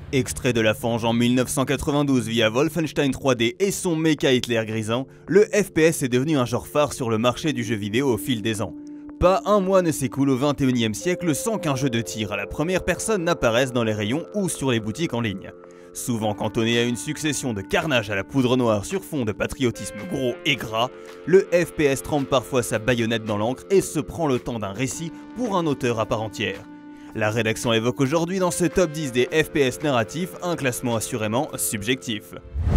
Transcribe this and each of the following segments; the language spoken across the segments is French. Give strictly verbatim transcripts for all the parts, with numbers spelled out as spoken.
Extrait de la fange en mille neuf cent quatre-vingt-douze via Wolfenstein trois D et son méca Hitler grisant, le F P S est devenu un genre phare sur le marché du jeu vidéo au fil des ans. Pas un mois ne s'écoule au vingt et unième siècle sans qu'un jeu de tir à la première personne n'apparaisse dans les rayons ou sur les boutiques en ligne. Souvent cantonné à une succession de carnage à la poudre noire sur fond de patriotisme gros et gras, le F P S trempe parfois sa baïonnette dans l'encre et se prend le temps d'un récit pour un auteur à part entière. La rédaction évoque aujourd'hui dans ce top dix des F P S narratifs un classement assurément subjectif.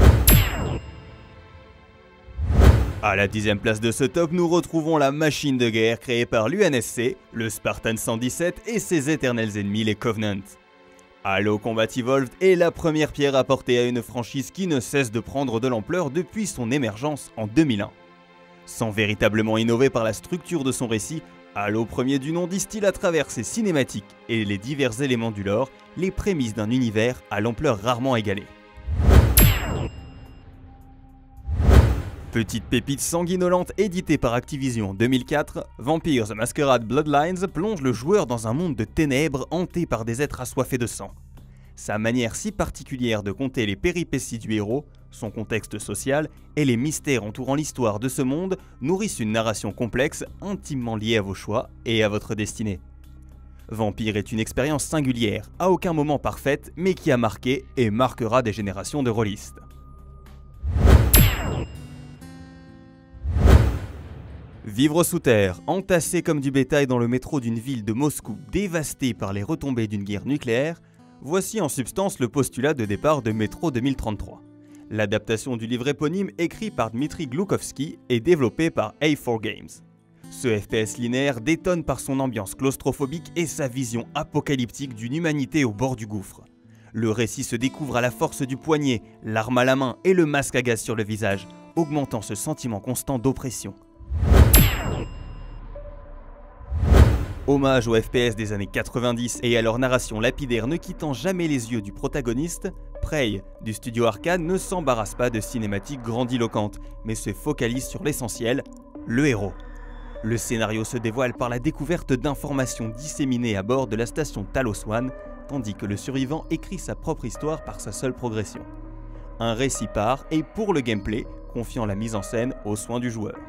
À la dixième place de ce top, nous retrouvons la machine de guerre créée par l'U N S C, le Spartan cent dix-sept et ses éternels ennemis les Covenant. Halo Combat Evolved est la première pierre apportée à une franchise qui ne cesse de prendre de l'ampleur depuis son émergence en deux mille un. Sans véritablement innover par la structure de son récit, Halo premier du nom distille à travers ses cinématiques et les divers éléments du lore les prémices d'un univers à l'ampleur rarement égalée. Petite pépite sanguinolente éditée par Activision en deux mille quatre, Vampire the Masquerade Bloodlines plonge le joueur dans un monde de ténèbres hanté par des êtres assoiffés de sang. Sa manière si particulière de conter les péripéties du héros, son contexte social et les mystères entourant l'histoire de ce monde nourrissent une narration complexe intimement liée à vos choix et à votre destinée. Vampire est une expérience singulière, à aucun moment parfaite, mais qui a marqué et marquera des générations de rôlistes. Vivre sous terre, entassé comme du bétail dans le métro d'une ville de Moscou dévastée par les retombées d'une guerre nucléaire, voici en substance le postulat de départ de Metro deux mille trente-trois. L'adaptation du livre éponyme écrit par Dmitry Glukovsky et développé par A quatre Games. Ce F P S linéaire détonne par son ambiance claustrophobique et sa vision apocalyptique d'une humanité au bord du gouffre. Le récit se découvre à la force du poignet, l'arme à la main et le masque à gaz sur le visage, augmentant ce sentiment constant d'oppression. Hommage aux F P S des années quatre-vingt-dix et à leur narration lapidaire ne quittant jamais les yeux du protagoniste, Prey du studio Arkane ne s'embarrasse pas de cinématiques grandiloquentes, mais se focalise sur l'essentiel, le héros. Le scénario se dévoile par la découverte d'informations disséminées à bord de la station Talos One, tandis que le survivant écrit sa propre histoire par sa seule progression. Un récit part et pour le gameplay, confiant la mise en scène aux soins du joueur.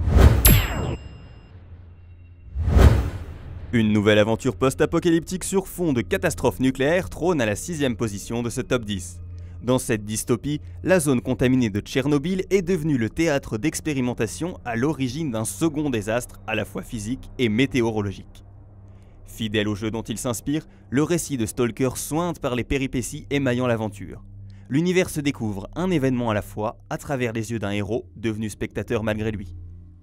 Une nouvelle aventure post-apocalyptique sur fond de catastrophe nucléaire trône à la sixième position de ce top dix. Dans cette dystopie, la zone contaminée de Tchernobyl est devenue le théâtre d'expérimentation à l'origine d'un second désastre à la fois physique et météorologique. Fidèle au jeu dont il s'inspire, le récit de Stalker sointe par les péripéties émaillant l'aventure. L'univers se découvre un événement à la fois à travers les yeux d'un héros devenu spectateur malgré lui.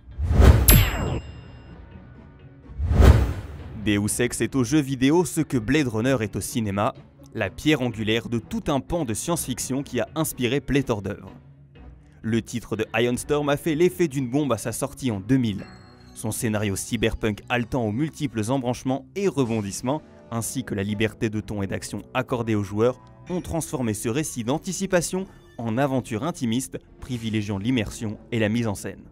Deus Ex est au jeu vidéo ce que Blade Runner est au cinéma, la pierre angulaire de tout un pan de science-fiction qui a inspiré pléthore d'œuvres. Le titre de Ion Storm a fait l'effet d'une bombe à sa sortie en deux mille. Son scénario cyberpunk haletant aux multiples embranchements et rebondissements, ainsi que la liberté de ton et d'action accordée aux joueurs, ont transformé ce récit d'anticipation en aventure intimiste, privilégiant l'immersion et la mise en scène.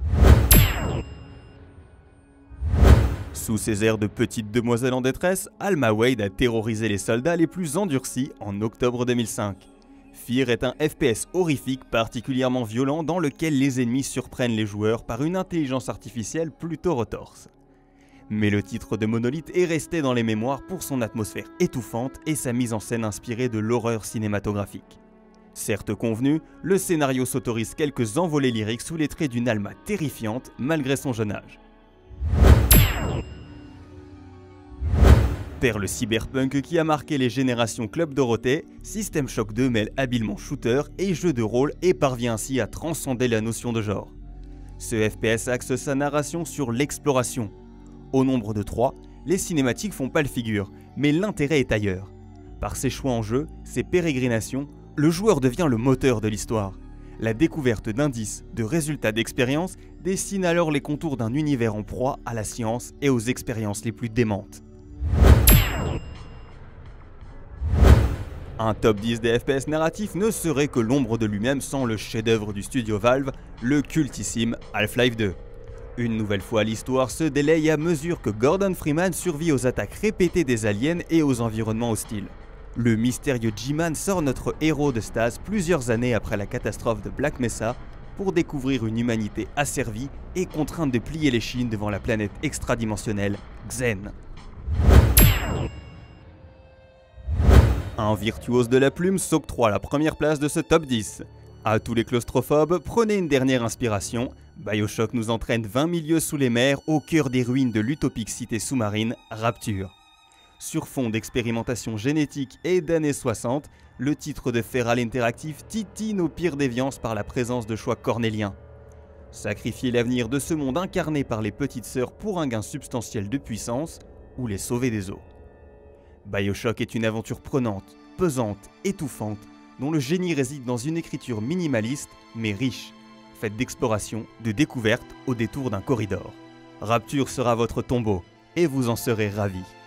Sous ses airs de petite demoiselle en détresse, Alma Wade a terrorisé les soldats les plus endurcis en octobre deux mille cinq. Fear est un F P S horrifique particulièrement violent dans lequel les ennemis surprennent les joueurs par une intelligence artificielle plutôt retorse. Mais le titre de Monolith est resté dans les mémoires pour son atmosphère étouffante et sa mise en scène inspirée de l'horreur cinématographique. Certes convenu, le scénario s'autorise quelques envolées lyriques sous les traits d'une Alma terrifiante malgré son jeune âge. Perle cyberpunk qui a marqué les générations Club Dorothée, System Shock deux mêle habilement shooter et jeu de rôle et parvient ainsi à transcender la notion de genre. Ce F P S axe sa narration sur l'exploration. Au nombre de trois, les cinématiques font pas le figure, mais l'intérêt est ailleurs. Par ses choix en jeu, ses pérégrinations, le joueur devient le moteur de l'histoire. La découverte d'indices, de résultats d'expérience dessine alors les contours d'un univers en proie à la science et aux expériences les plus démentes. Un top dix des F P S narratifs ne serait que l'ombre de lui-même sans le chef-d'œuvre du studio Valve, le cultissime Half-Life deux. Une nouvelle fois, l'histoire se délaye à mesure que Gordon Freeman survit aux attaques répétées des aliens et aux environnements hostiles. Le mystérieux G-Man sort notre héros de stase plusieurs années après la catastrophe de Black Mesa pour découvrir une humanité asservie et contrainte de plier les chines devant la planète extradimensionnelle Xen. Un virtuose de la plume s'octroie la première place de ce top dix. À tous les claustrophobes, prenez une dernière inspiration. BioShock nous entraîne vingt mille lieues sous les mers, au cœur des ruines de l'utopique cité sous-marine Rapture. Sur fond d'expérimentation génétique et d'années soixante, le titre de Feral Interactive titille nos pires déviances par la présence de choix cornéliens. Sacrifier l'avenir de ce monde incarné par les petites sœurs pour un gain substantiel de puissance, ou les sauver des eaux. BioShock est une aventure prenante, pesante, étouffante, dont le génie réside dans une écriture minimaliste mais riche, faite d'exploration, de découvertes au détour d'un corridor. Rapture sera votre tombeau, et vous en serez ravis.